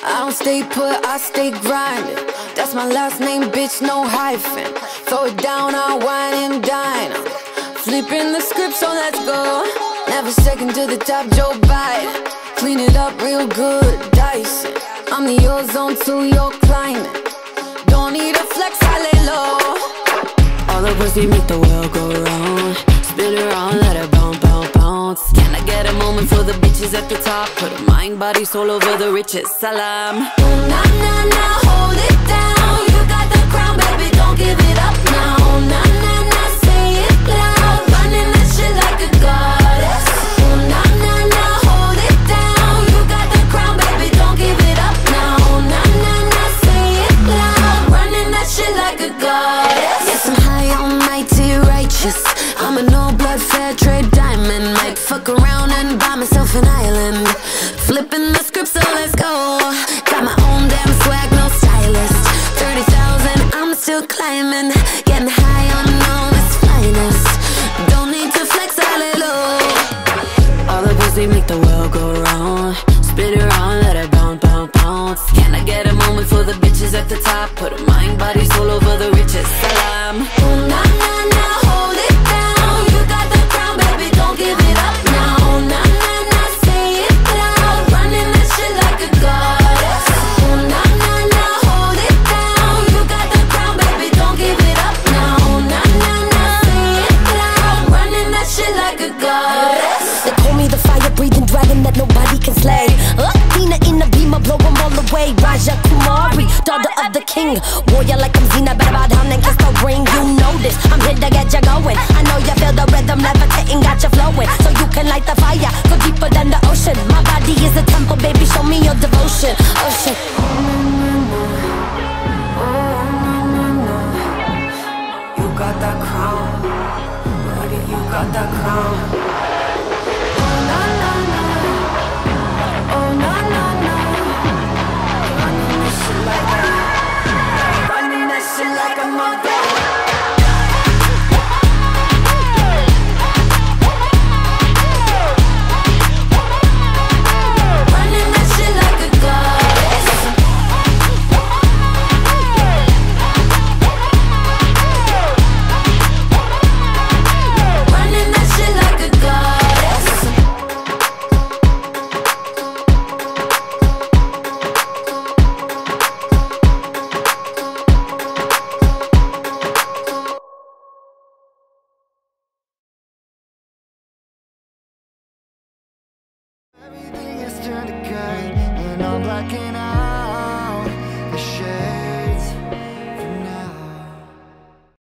I don't stay put, I stay grinding. That's my last name, bitch, no hyphen. Throw it down, I'll wine and dine. Flipping the script, so let's go. Never second to the top, Joe Biden. Clean it up real good, Dyson. I'm the ozone to your climate. Don't need a flex, I lay low. All the pussy make the world go round. Spin around, let it bounce, bounce, bounce. Can I get a moment for the bitches at the top? Put a mind, body, soul over the riches. Salam. Oh, nah, nah, nah, hold it down. You got the crown, baby, don't give it up now. Oh, nah, nah, nah, say it loud. Running that shit like a goddess. Oh, nah, nah, nah, hold it down. You got the crown, baby, don't give it up now. Oh, nah, nah, nah, say it loud. Running that shit like a goddess. Yes, I'm high on mighty righteous. I'm a no-blood fair trade diamond. Might fuck around and buy myself an island. Flipping the script, so let's go. Got my own damn swag, no stylist. 30,000, I'm still climbing. Getting high on all this finest. Don't need to flex, I lay low. All the pussy make the world go round. Spin around, let it bounce, bounce, bounce. Can I get a moment for the bitches at the top? Put a mind, body, soul over the riches. Salam. Oh, nah, nah, nah, hold it down. You got the crown, baby, don't give it up now. Oh, nah, nah, nah, say it loud. Running that shit like a goddess. Oh, nah, nah, nah, hold it down. You got the crown, baby, don't give it up now. Oh, nah, nah, nah, say it loud. Running that shit like a goddess. They call me the fire-breathing dragon that nobody can slay. Latina in the beamer, blow them all away. Raja Kumari, daughter of the king. Warrior like I'm Zena, better bow down and kiss the ring. You know this, I'm here to get you going. I know you feel the rhythm, levitating, got you flowing. So you can light the fire, go deeper than the ocean. My body is a temple, baby, show me your devotion. Ocean. You got that crown, buddy, you got that crown. Oh, na, na, na. Oh, na, na, na. Running this shit like that. Running that shit like a mother. Running that shit like a goddess. Running that shit like a goddess. Everything is turned to gray, and I'm black and I